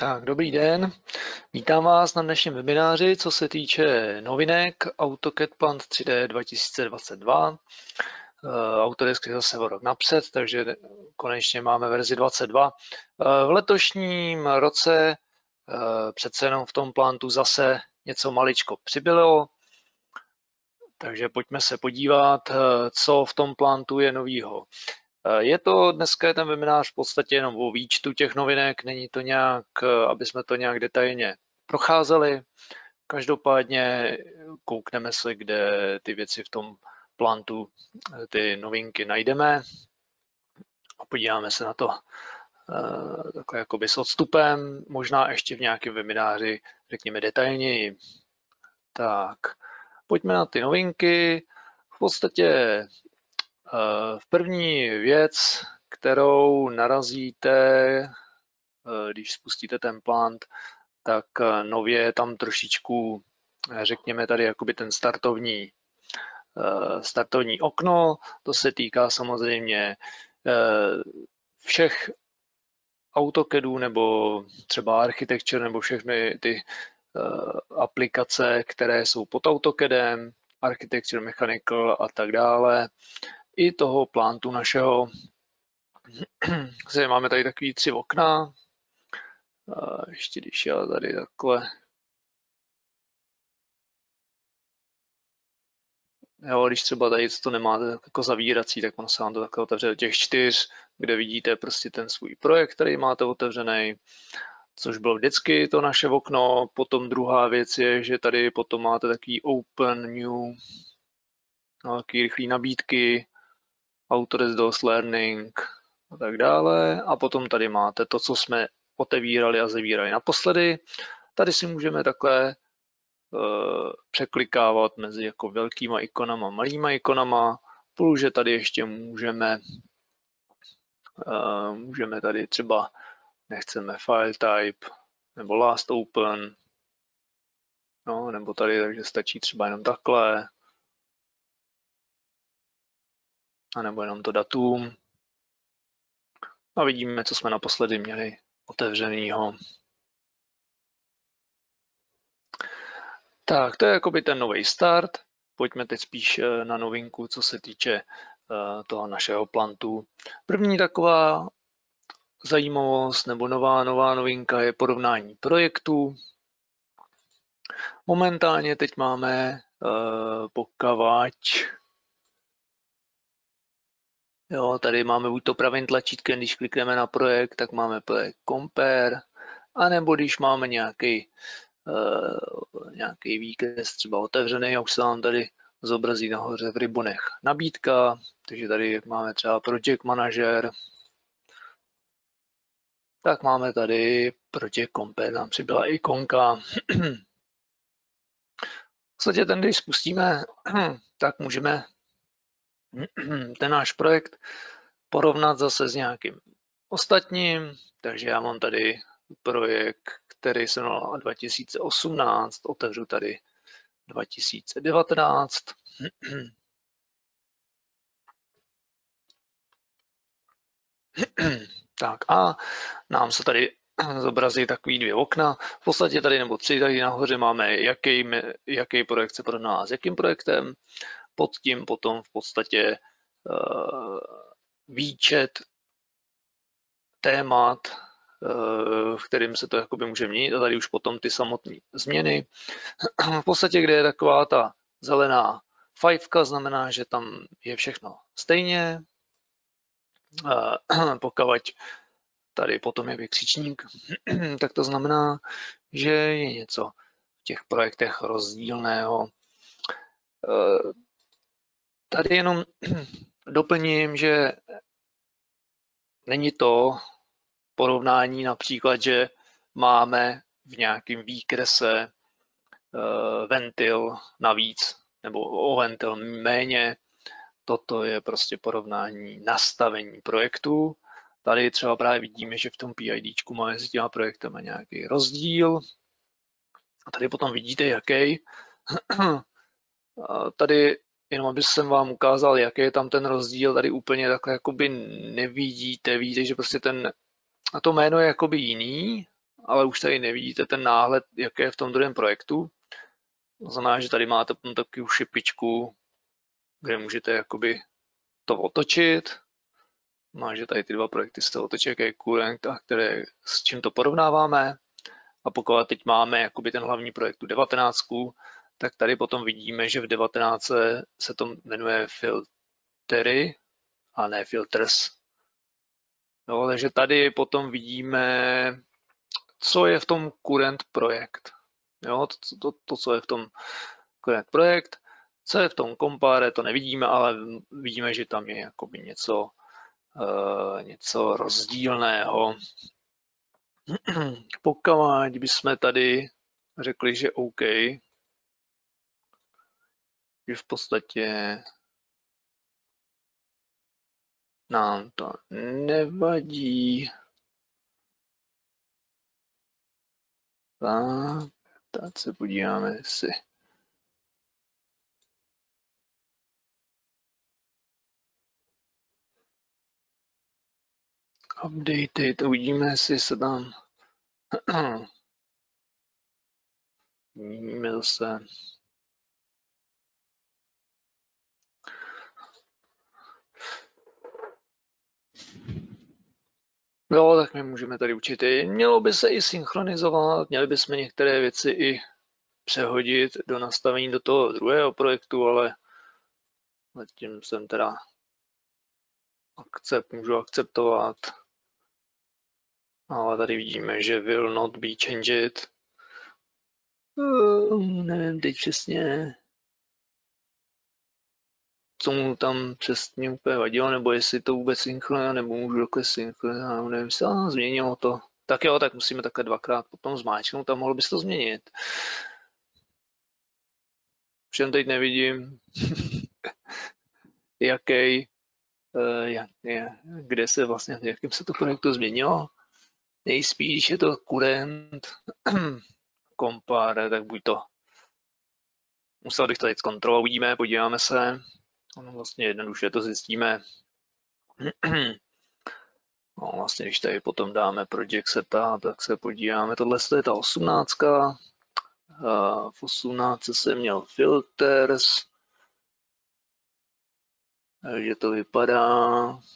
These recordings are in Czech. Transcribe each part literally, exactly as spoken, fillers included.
Tak, dobrý den. Vítám vás na dnešním webináři, co se týče novinek AutoCAD Plant tři D dva tisíce dvacet dva. Autodesk je zase o rok napřed, takže konečně máme verzi dvacet dva. V letošním roce přece jenom v tom plantu zase něco maličko přibylo, takže pojďme se podívat, co v tom plantu je novýho. Je to dneska je ten webinář v podstatě jenom o výčtu těch novinek, není to nějak, aby jsme to nějak detailně procházeli. Každopádně koukneme se, kde ty věci v tom plantu, ty novinky najdeme a podíváme se na to takhle jakoby s odstupem, možná ještě v nějakém webináři, řekněme detailněji. Tak, pojďme na ty novinky. V podstatě v první věc, kterou narazíte, když spustíte ten plant, tak nově je tam trošičku, řekněme tady jakoby ten startovní, startovní okno. To se týká samozřejmě všech AutoCADů nebo třeba Architecture nebo všechny ty aplikace, které jsou pod AutoCADem, Architecture, Mechanical a tak dále. I toho plantu našeho. Máme tady takový tři okna. Ještě když já tady takhle. Jo, když třeba tady to nemáte jako zavírací, tak on se vám to takhle otevře do těch čtyř, kde vidíte prostě ten svůj projekt, který máte otevřený, což bylo vždycky to naše okno. Potom druhá věc je, že tady potom máte takový open new, no, takový rychlý nabídky, Autodesk D O S Learning a tak dále. A potom tady máte to, co jsme otevírali a zavírali naposledy. Tady si můžeme takhle uh, překlikávat mezi jako velkýma ikonama a malýma ikonama. Plus, že tady ještě můžeme uh, můžeme tady třeba nechceme file type nebo last open, no, nebo tady, takže stačí třeba jenom takhle. A nebo jenom to datum. A vidíme, co jsme naposledy měli otevřenýho. Tak, to je jakoby ten nový start. Pojďme teď spíš na novinku, co se týče toho našeho plantu. První taková zajímavost nebo nová, nová novinka je porovnání projektů. Momentálně teď máme pokavať. Jo, tady máme buď to pravým tlačítkem, když klikneme na projekt, tak máme projekt Compare, anebo když máme nějaký, uh, nějaký výkres třeba otevřený, a už se nám tady zobrazí nahoře v ribonech nabídka, takže tady máme třeba Project Manager, tak máme tady Project Compare, nám přibyla ikonka. V podstatě ten, když spustíme, tak můžeme ten náš projekt porovnat zase s nějakým ostatním, takže já mám tady projekt, který se jmenoval dva tisíce osmnáct, otevřu tady dva tisíce devatenáct. Tak a nám se tady zobrazí takový dvě okna. V podstatě tady nebo tři, tady nahoře máme, jaký, jaký projekt se porovná s jakým projektem. Pod tím potom v podstatě uh, výčet témat, uh, v kterým se to jakoby může měnit, a tady už potom ty samotné změny. V podstatě, kde je taková ta zelená fajfka, znamená, že tam je všechno stejně. Uh, pokud tady potom je vykřičník, tak to znamená, že je něco v těch projektech rozdílného. Uh, Tady jenom doplním, že není to porovnání například, že máme v nějakém výkrese ventil navíc nebo o ventil méně. Toto je prostě porovnání nastavení projektu. Tady třeba právě vidíme, že v tom PIDčku máme mezi těma projektama nějaký rozdíl. A tady potom vidíte, jaký. Tady jenom aby jsem vám ukázal, jaký je tam ten rozdíl, tady úplně takhle jakoby nevidíte, víte, že prostě ten, a to jméno je jakoby jiný, ale už tady nevidíte ten náhled, jaké je v tom druhém projektu. To znamená, že tady máte potom takovou šipičku, kde můžete jakoby to otočit. Máte tady ty dva projekty z toho otočí, jaký je current a které, s čím to porovnáváme. A pokud teď máme jakoby ten hlavní projekt tu devatenáctku, tak tady potom vidíme, že v devatenáctce se to jmenuje filtery a ne filters. No, takže tady potom vidíme, co je v tom current projekt. Jo, to, to, to, co je v tom current projekt, co je v tom compare, to nevidíme, ale vidíme, že tam je jakoby něco, uh, něco rozdílného. Pokud bychom tady řekli, že OK, že v podstatě nám to nevadí. Tak, tak se podíváme, jestli updated, uvidíme, jestli se tam vidíme zase. Jo, tak my můžeme tady učit. Mělo by se i synchronizovat, měli bychom některé věci i přehodit do nastavení do toho druhého projektu, ale zatím jsem teda akcept, můžu akceptovat. Ale tady vidíme, že will not be changed. Uh, nevím teď přesně, co mu tam přesně úplně vadilo, nebo jestli to vůbec synchronizuje, nebo můžu takhle synchronizovat, nevím, jestli ah, změnilo to. Tak jo, tak musíme takhle dvakrát potom zmáčknout a mohlo by se to změnit. Všem teď nevidím, jaký, uh, jak, je, kde se vlastně, jakým se to projektu změnilo. Nejspíš je to current compare, tak buď to. Musel bych to teď zkontrolovat, uvidíme, podíváme se. Ono vlastně jednoduše to zjistíme. No, vlastně, když tady potom dáme project setup, tak se podíváme. Tohle je ta osmnáctka. V osmnáctce jsem měl filters. Takže to vypadá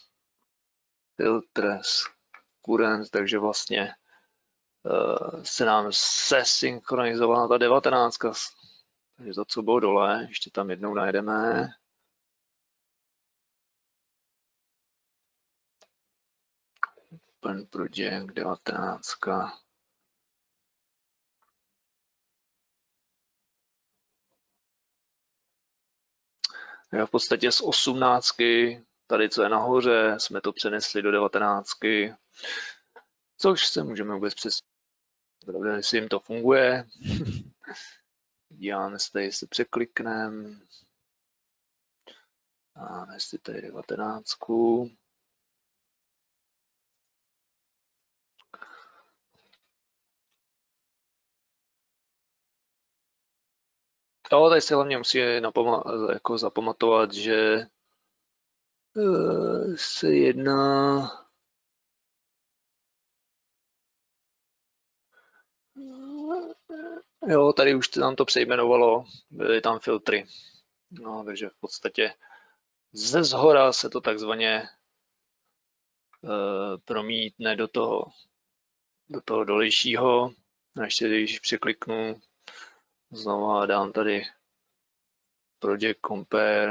filters current, takže vlastně se nám sesynchronizovala ta devatenáctka. Takže to, co bylo dole, ještě tam jednou najdeme. Open project devatenáctka. Já v podstatě z osmnáctky, tady co je nahoře, jsme to přenesli do devatenáctky, což se můžeme vůbec přesvědčit, jestli jim to funguje. Díváme se tady, jestli překlikneme. A jestli tady devatenáctku. Jo, tady se hlavně musí jako zapamatovat, že se jedná jo, tady už nám to přejmenovalo, byly tam filtry. No, takže v podstatě ze zhora se to takzvaně uh, promítne do toho, do toho dolejšího. A ještě když překliknu znovu a dám tady Project Compare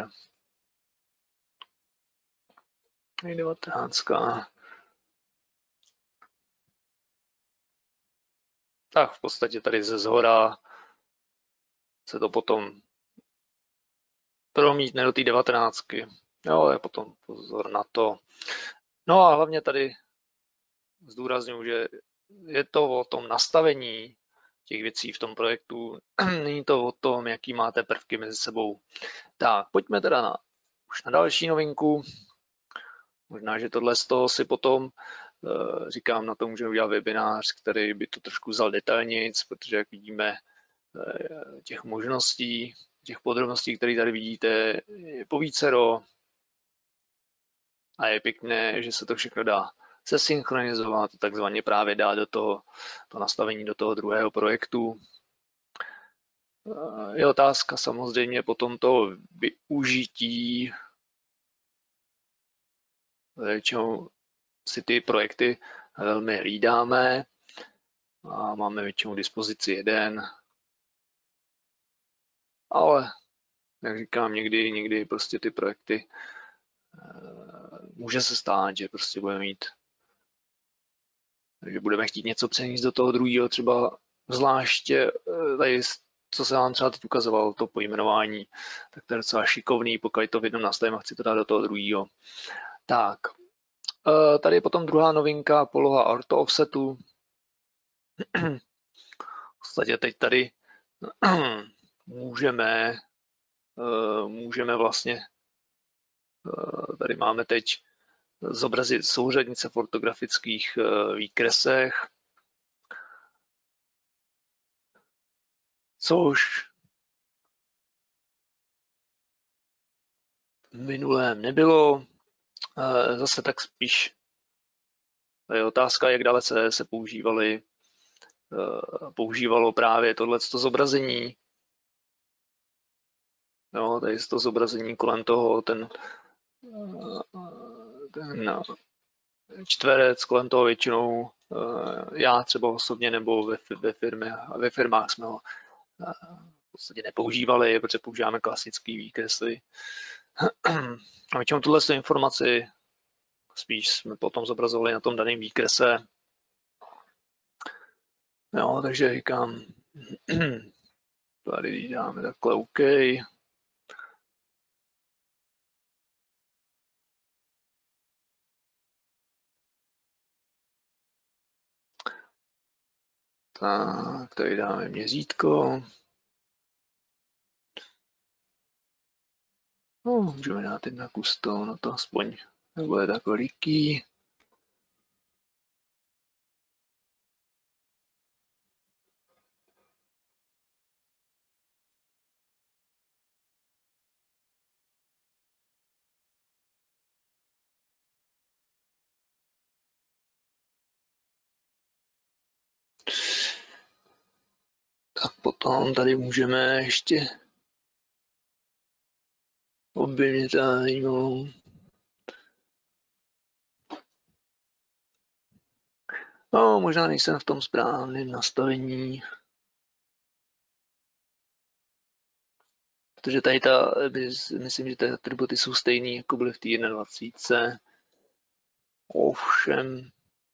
devatenáct. Tak v podstatě tady ze zhora se to potom promítne do té devatenáctky. Jo, ale potom pozor na to. No a hlavně tady zdůrazňuji, že je to o tom nastavení těch věcí v tom projektu. Není to o tom, jaký máte prvky mezi sebou. Tak, pojďme teda na, už na další novinku. Možná, že tohle z toho si potom, říkám, na to můžeme udělat webinář, který by to trošku vzal detailnějc, protože jak vidíme, těch možností, těch podrobností, které tady vidíte, je povícero a je pěkné, že se to všechno dá se synchronizovat, takzvaně právě dát do toho to nastavení do toho druhého projektu. Je otázka samozřejmě potom toho využití. Většinou si ty projekty velmi hlídáme a máme většinou dispozici jeden. Ale, jak říkám, někdy, někdy prostě ty projekty může se stát, že prostě budeme mít, že budeme chtít něco přenést do toho druhého, třeba zvláště tady, co se vám třeba teď ukazoval, to pojmenování, tak to je docela šikovný, pokud to v jednom nastavím a chci to dát do toho druhého. Tak, tady je potom druhá novinka, poloha auto offsetu. V podstatě teď tady můžeme, můžeme vlastně, tady máme teď zobrazit souřadnice v fotografických výkresech, což v minulém nebylo. Zase tak spíš je otázka, jak dalece se používali, používalo právě tohleto zobrazení. Jo, tady je to zobrazení kolem toho, ten, ten čtverec, kolem toho většinou já třeba osobně nebo ve, ve, firmě, ve firmách jsme ho v podstatě nepoužívali, protože používáme klasický výkresy. A většinou tuhle informaci spíš jsme potom zobrazovali na tom daném výkrese. Jo, takže říkám, tady dáme takhle OK. Tak, tady dáme měřítko. No, můžeme dát jedna custom, no to aspoň nebude tak veliký. Tak potom tady můžeme ještě objevit zajímavou. No, možná nejsem v tom správném nastavení. Protože tady ta, myslím, že ty atributy jsou stejný, jako byly v té dvacet. Ovšem.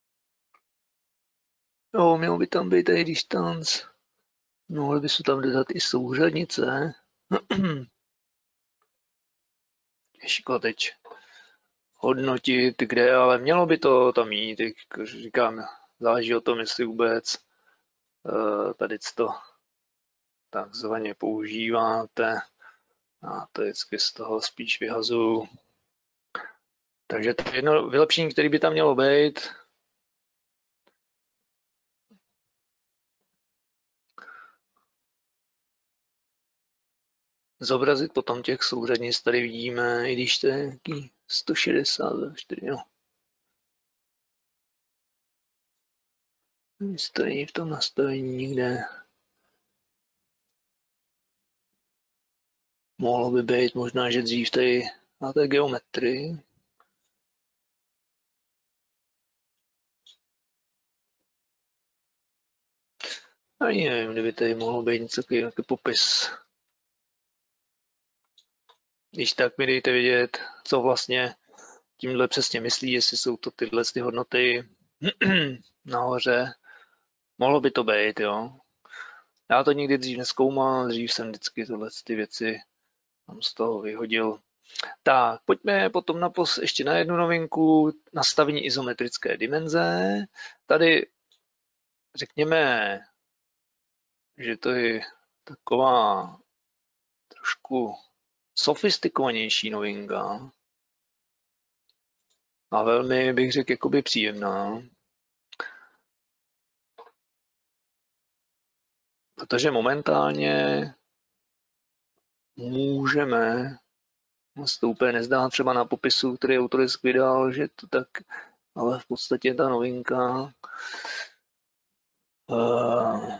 Jo, mělo by tam být tady distance. Mohli by se tam dodat i souřadnice. Těžko teď hodnotit, kde, ale mělo by to tam jít, jak říkám, záleží o tom, jestli vůbec tady to takzvaně používáte. A to vždycky z toho spíš vyhazuju. Takže to jedno vylepšení, které by tam mělo být, zobrazit potom těch souřadnic tady vidíme, i když to je nějaký sto šedesát čtyři, no. To není v tom nastavení nikde. Mohlo by být možná, že dřív tady na té geometrii. Ani nevím, kdyby tady mohlo být něco takový, nějaký popis. Když tak mi dejte vědět, co vlastně tímhle přesně myslí, jestli jsou to tyhle ty hodnoty nahoře. Mohlo by to být, jo. Já to nikdy dřív nezkoumal, dřív jsem vždycky tohle ty věci tam z toho vyhodil. Tak, pojďme potom na pos, ještě na jednu novinku, nastavení izometrické dimenze. Tady řekněme, že to je taková trošku sofistikovanější novinka a velmi, bych řekl, jakoby příjemná. Protože momentálně můžeme, se to úplně nezdá třeba na popisu, který Autodesk vydal, že to tak ale v podstatě ta novinka uh,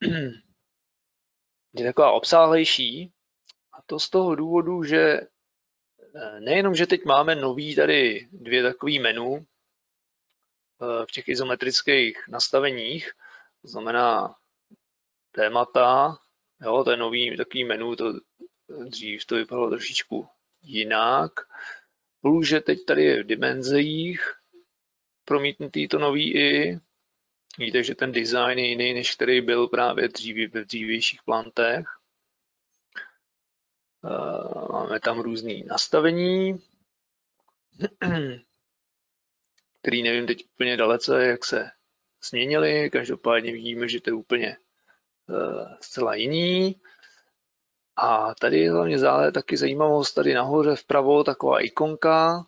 je taková obsáhlejší, a to z toho důvodu, že nejenom, že teď máme nový tady dvě takový menu v těch izometrických nastaveních, to znamená témata, jo, to je nový takový menu, to dřív to vypadalo trošičku jinak, plus, že teď tady je v dimenzích promítnutý to nový i, víte, že ten design je jiný, než který byl právě dřív, ve dřívějších plantech. Máme tam různé nastavení, který nevím teď úplně dalece, jak se změnily. Každopádně vidíme, že to je úplně uh, zcela jiný. A tady je hlavně zále taky zajímavost, tady nahoře vpravo taková ikonka.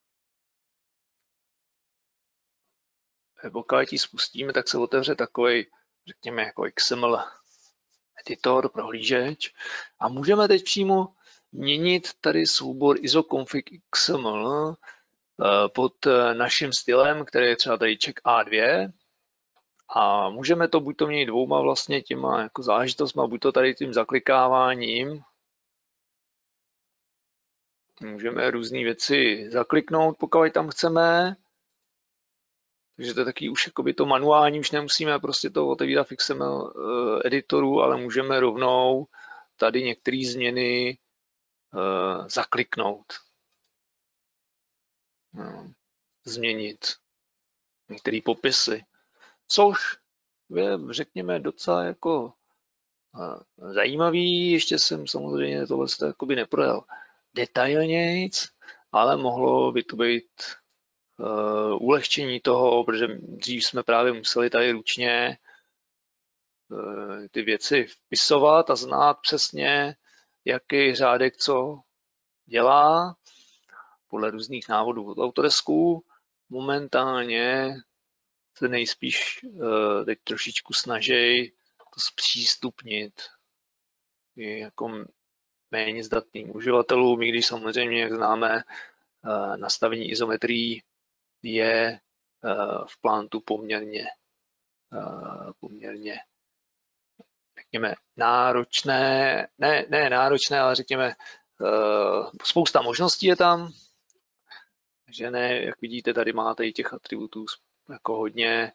Pokud ji spustíme, tak se otevře takový, řekněme, jako X M L editor, prohlížeč. A můžeme teď přímo měnit tady soubor isoconfig X M L pod naším stylem, který je třeba tady check A dva. A můžeme to buď to měnit dvouma vlastně těma jako záležitostma, buď to tady tím zaklikáváním. Můžeme různé věci zakliknout, pokud tam chceme. Takže to je taky už jakoby to manuální, už nemusíme prostě to otevírat v X M L editoru, ale můžeme rovnou tady některé změny uh, zakliknout. No, změnit některé popisy. Což je, řekněme, docela jako uh, zajímavý. Ještě jsem samozřejmě tohle jakoby neprojel detailnějc, ale mohlo by to být uh, ulehčení toho, protože dřív jsme právě museli tady ručně uh, ty věci vpisovat a znát přesně, jaký řádek co dělá podle různých návodů od Autodesku. Momentálně se nejspíš uh, teď trošičku snaží to zpřístupnit jako méně zdatným uživatelům, i když samozřejmě, jak známe, uh, nastavení izometrii je uh, v plantu poměrně, uh, poměrně řekněme, náročné, ne, ne náročné, ale řekněme, uh, spousta možností je tam, že ne, jak vidíte, tady máte i těch atributů jako hodně.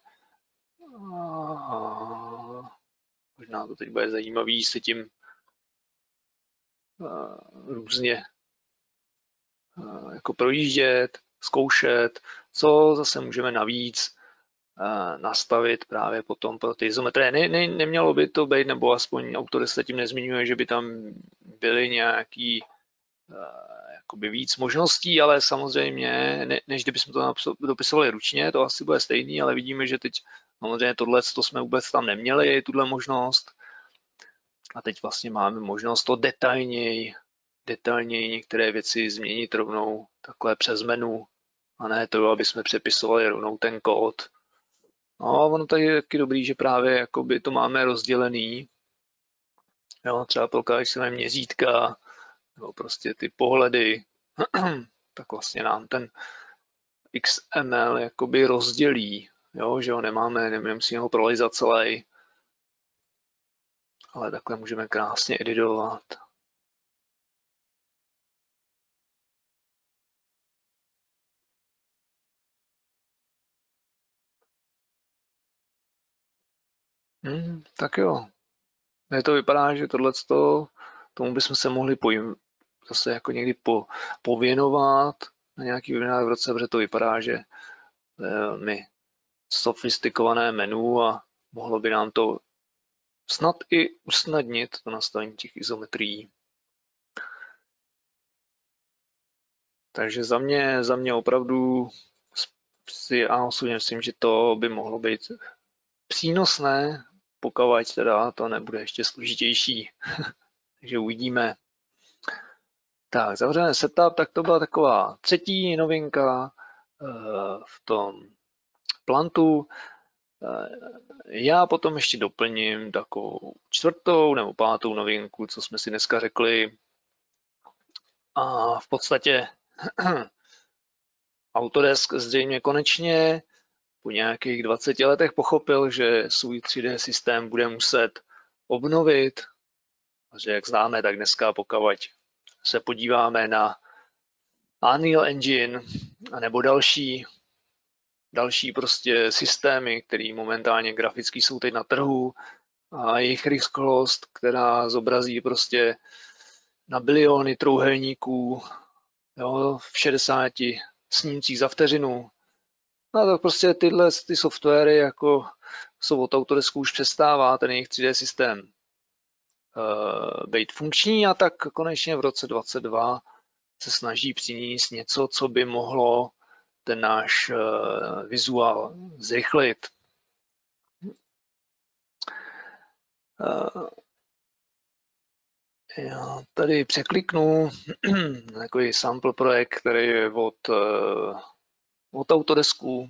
Uh, možná to teď bude zajímavý se tím uh, různě uh, jako projíždět, zkoušet, co zase můžeme navíc uh, nastavit právě potom pro ty izometrie. Ne, ne, nemělo by to být, nebo aspoň Autodesk se tím nezmiňuje, že by tam byly nějaký uh, jakoby víc možností, ale samozřejmě, ne, než kdybychom to dopisovali ručně, to asi bude stejný, ale vidíme, že teď samozřejmě tohle to jsme vůbec tam neměli, tuhle možnost. A teď vlastně máme možnost to detailněji, detailněji některé věci změnit rovnou takhle přes menu, a ne to, aby jsme přepisovali rovnou ten kód. No, ono tady je taky dobrý, že právě jakoby to máme rozdělený. Jo, třeba pokud jsme měřítka, nebo prostě ty pohledy, tak vlastně nám ten X M L jakoby rozdělí, jo, že ho nemáme, nemusíme ho prolizat celý, ale takhle můžeme krásně editovat. Hmm, tak jo. Ne, to vypadá, že tohleto, tomu bychom se mohli pojím, zase jako někdy po, pověnovat na nějaký webinar v roce, protože to vypadá, že je velmi sofistikované menu a mohlo by nám to snad i usnadnit to nastavení těch izometrií. Takže za mě, za mě opravdu si já osobně myslím, že to by mohlo být přínosné, pokud teda to nebude ještě složitější. Takže uvidíme. Tak, zavřené setup, tak to byla taková třetí novinka v tom plantu. Já potom ještě doplním takovou čtvrtou nebo pátou novinku, co jsme si dneska řekli. A v podstatě Autodesk zřejmě konečně po nějakých dvaceti letech pochopil, že svůj tři dé systém bude muset obnovit. A že jak známe, tak dneska pokud se podíváme na Unreal Engine nebo další, další prostě systémy, které momentálně graficky jsou teď na trhu a jejich rychlost, která zobrazí prostě na biliony trouhelníků, jo, v šedesáti snímcích za vteřinu. No tak prostě tyhle ty softwary jako jsou od Autodesku už přestává ten jejich tři dé systém uh, být funkční a tak konečně v roce dvacet dva se snaží přinést něco, co by mohlo ten náš uh, vizuál zrychlit. Uh, já tady překliknu takový sample projekt, který je od, uh, od Autodesku.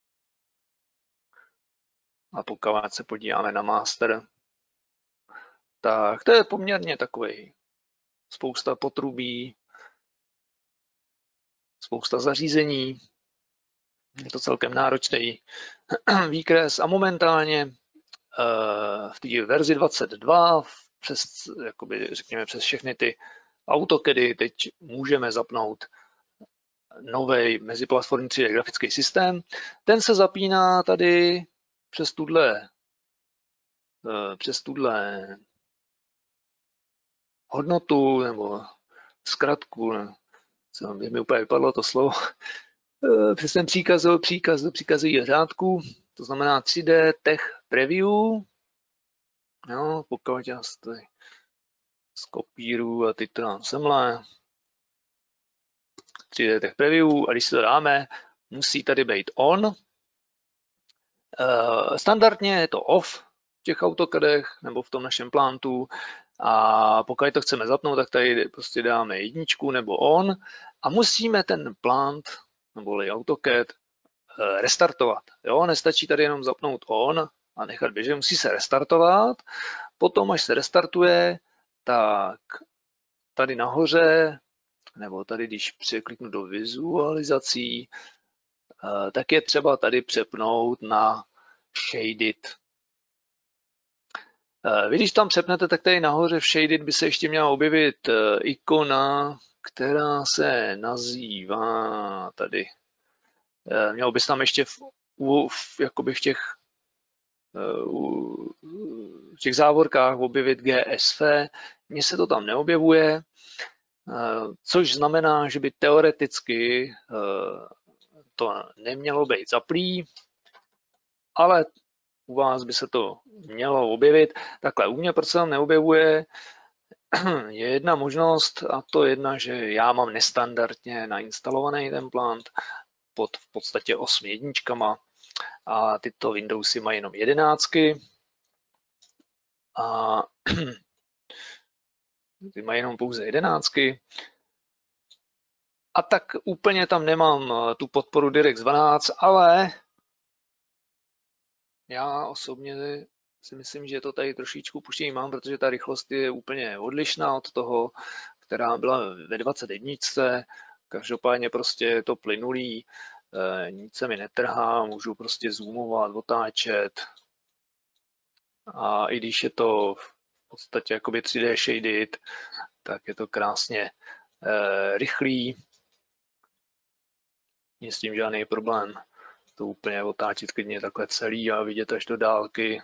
A pokud se podíváme na master, tak to je poměrně takový spousta potrubí, spousta zařízení, je to celkem náročný výkres a momentálně uh, v té verzi dvacet dva přes, jakoby, řekněme, přes všechny ty AutoCADy teď můžeme zapnout nový meziplatformní tři dé grafický systém. Ten se zapíná tady přes tuhle, uh, přes tuhle hodnotu nebo zkratku, co mi úplně vypadlo to slovo, přes ten příkaz, příkaz do příkazových řádků, to znamená tři dé Tech Preview. Jo, pokud já to skopíru a teď to dám semhle. tři dé Tech Preview a když si to dáme, musí tady být on. Standardně je to off v těch AutoCADech nebo v tom našem plantu. A pokud to chceme zapnout, tak tady prostě dáme jedničku nebo on a musíme ten plant neboli AutoCAD restartovat. Jo, nestačí tady jenom zapnout on a nechat běžet, musí se restartovat. Potom, až se restartuje, tak tady nahoře, nebo tady, když překliknu do vizualizací, tak je třeba tady přepnout na Shaded. Vy, když tam přepnete, tak tady nahoře v Shaded by se ještě měla objevit ikona, která se nazývá tady. Mělo by se tam ještě v, v, jakoby v těch, v těch závorkách objevit G S V. Mně se to tam neobjevuje, což znamená, že by teoreticky to nemělo být zaplý, ale u vás by se to mělo objevit. Takhle, u mě proč se tam neobjevuje, je jedna možnost a to jedna, že já mám nestandardně nainstalovaný ten plant pod v podstatě osmi jedničkama a tyto Windowsy mají jenom jedenáctky a ty mají jenom pouze jedenáctky a tak úplně tam nemám tu podporu DirectX dvanáct, ale já osobně si myslím, že to tady trošičku puštění mám, protože ta rychlost je úplně odlišná od toho, která byla ve dvacet jedna. Každopádně prostě je to plynulý, nic se mi netrhá, můžu prostě zoomovat, otáčet. A i když je to v podstatě jakoby tři dé shaded, tak je to krásně eh, rychlý. Není s tím žádný problém to úplně otáčet klidně takhle celý a vidět až do dálky.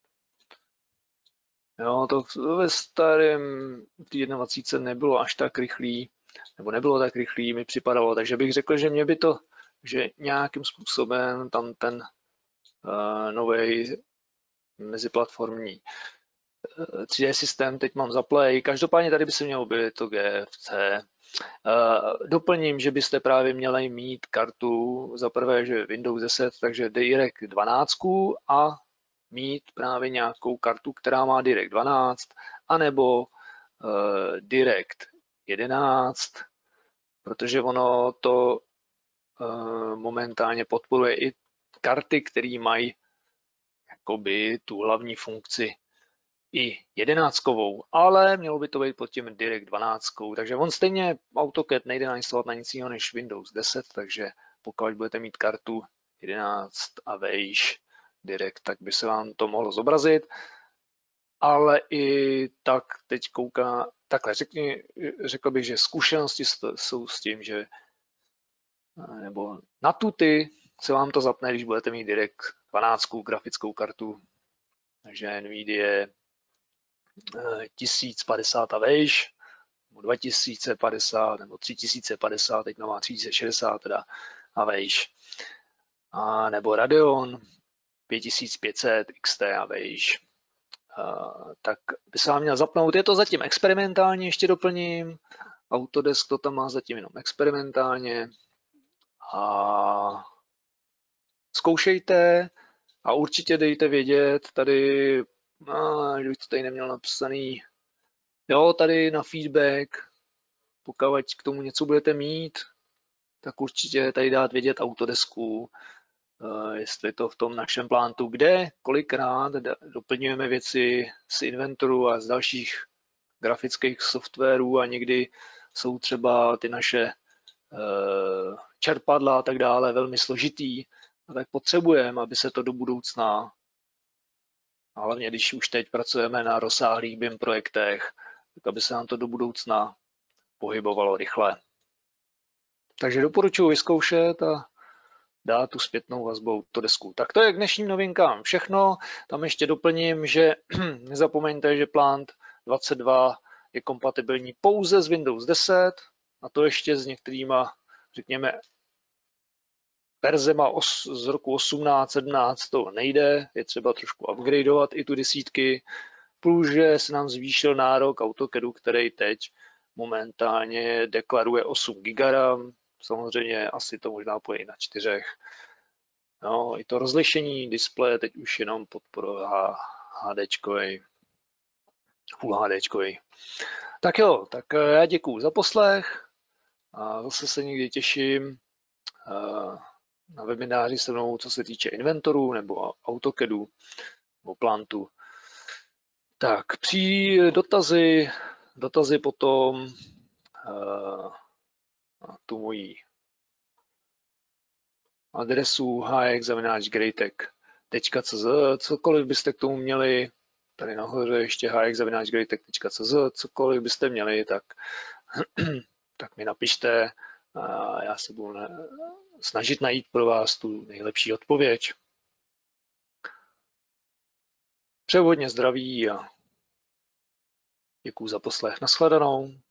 Jo, to ve starém té dvacet jedna nebylo až tak rychlý, nebo nebylo tak rychlý, mi připadalo, takže bych řekl, že mě by to, že nějakým způsobem tam ten uh, nový meziplatformní uh, tři dé systém teď mám za Play. Každopádně tady by se mělo být to G F C. Uh, doplním, že byste právě měli mít kartu za prvé, že Windows deset, takže Direct dvanáct a mít právě nějakou kartu, která má Direct dvanáct, anebo uh, Direct jedenáct, protože ono to uh, momentálně podporuje i karty, které mají jakoby tu hlavní funkci i jedenáctkovou, ale mělo by to být pod tím Direct dvanáct, takže on stejně AutoCAD nejde nainstalovat na nic jiného než Windows deset, takže Pokud budete mít kartu jedenáct a vejš direkt, tak by se vám to mohlo zobrazit. Ale i tak teď kouká, takhle řekni, řekl bych, že zkušenosti jsou s tím, že nebo na tuty se vám to zapne, když budete mít direkt dvanáct grafickou kartu, takže NVIDIA tisíc padesát a vejš, nebo dva tisíce padesát, nebo tři tisíce padesát, teď nová tři tisíce šedesát teda a vejš. A nebo Radeon pět tisíc pět set X T a vejš. Uh, tak by se vám měl zapnout. Je to zatím experimentálně, ještě doplním. Autodesk to tam má zatím jenom experimentálně. A zkoušejte a určitě dejte vědět tady, no, kdybych to tady neměl napsaný, jo, tady na feedback, pokud k tomu něco budete mít, tak určitě tady dát vědět Autodesku, jestli to v tom našem plántu, kde kolikrát doplňujeme věci z Inventoru a z dalších grafických softwarů a někdy jsou třeba ty naše čerpadla a tak dále velmi složitý, a tak potřebujeme, aby se to do budoucna, a hlavně když už teď pracujeme na rozsáhlých B I M projektech, tak aby se nám to do budoucna pohybovalo rychle. Takže doporučuji vyzkoušet a dát tu zpětnou vazbu Autodesku. Tak to je k dnešním novinkám všechno. Tam ještě doplním, že nezapomeňte, že Plant dvacet dva je kompatibilní pouze s Windows deset, a to ještě s některýma, řekněme, verzema z roku osmnáct, sedmnáct to nejde, je třeba trošku upgradeovat i tu desítky, plus že se nám zvýšil nárok AutoCADu, který teď momentálně deklaruje osm giga RAM, samozřejmě asi to možná pojí na čtyřech. No, i to rozlišení displeje teď už jenom podporuje HDčkovej, Full HDčkovej. Tak jo, tak já děkuju za poslech a zase se někdy těším na webináři se mnou, co se týče Inventoru nebo AutoCADu nebo Plantu. Tak, při dotazy, dotazy potom na tu moji adresu h x zavináč greytech tečka c z, cokoliv byste k tomu měli, tady nahoře ještě h x zavináč greytech tečka c z, cokoliv byste měli, tak, tak mi napište a já se budu snažit najít pro vás tu nejlepší odpověď. Přeju hodně zdraví a děkuju za poslech. Nashledanou.